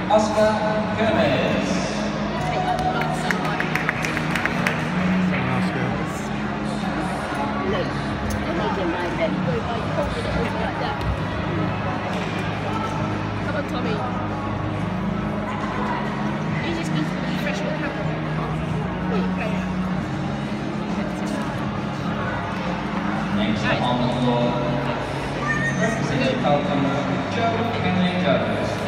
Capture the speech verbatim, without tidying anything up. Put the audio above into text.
Oskar, Kirmes. Come on, Tommy. He's just going to be fresh with camera. Next on the floor, representing Falcon, Joe Finland.